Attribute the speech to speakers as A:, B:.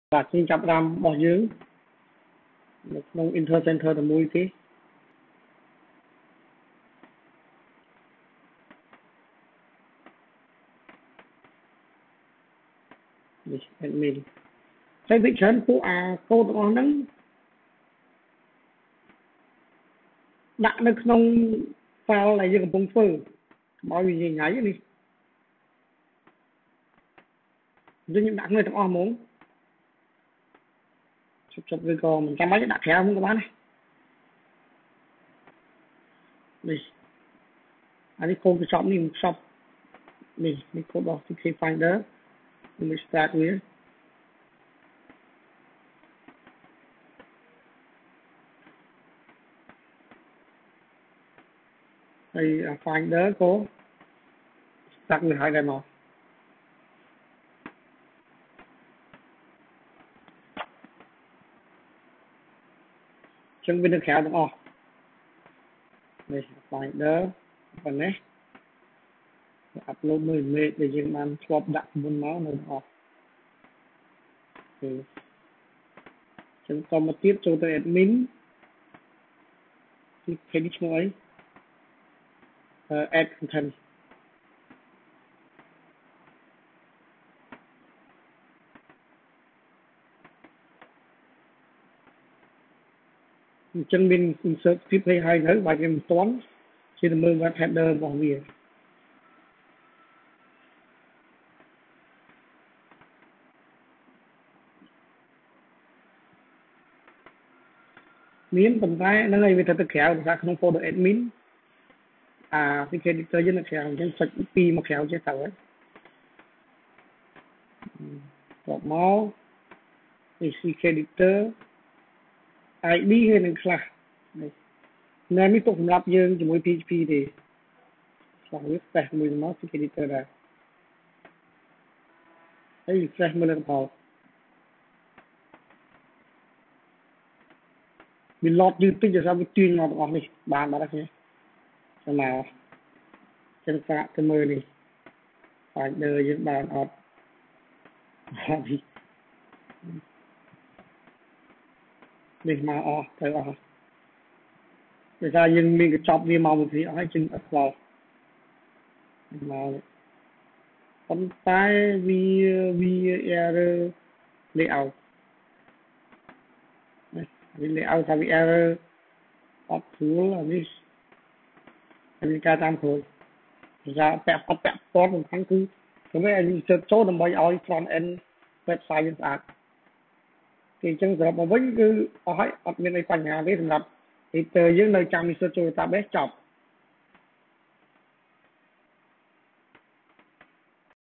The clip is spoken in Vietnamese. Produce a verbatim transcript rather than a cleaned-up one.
A: và xin chào đam bỏ dưỡng trong Inter Center là mùi tí admin thấy vị trí của à cô tụi con nắng đặt được trong file này như công phư bao gì nhảy đi nhưng những đặt người tụi con muốn chụp chụp với con mình chăm mấy đặt theo không các bạn này đi anh đi cô cái shop này một shop đi đi cô đó thì khi finder mình start with thì finder cô đặt người hai đây mà chân bên được khéo đúng không đây finder phần này upload mười mê để dân bạn swap đặt môn máu này đúng thì chúng ta một tiếp cho tới admin thì cái đi chung ấy uh, add content chân bên insert clip hay hay nữa bài em toán trên mơ web header vào việc miếng tầm tay nó ngay về thật khéo ra không folder admin à cái cái editor rất là khéo trên sạch pi mà khéo chế tàu ấy gọt máu thì editor i đê hay là class này mới tục lắp dương cho mỗi pê hát pê thì xong viết test mười nó cái editor ra ấy refresh mới lên vào mình lọt như tích cho sao với tuyên ngọt ngọt này bàn mà đó nhé cho nào chân cả cái mơ này phải đời những bàn ọt mình mà ọt thấy ọt để ra nhưng mình cái chọc đi màu một tí ở chân ớt vào mà con tay vì vì error layout vì layout vì error ọt thứ là đi anh ca tam thôi ra pẹp pẹp pẹp con một tháng cứ thế với anh sẽ chỗ đồng bày ở front end website như vậy thì chân hợp mà với cứ ở hết ở bên này quanh nhà với thành lập thì từ những nơi chăm đi sơ ta best chọc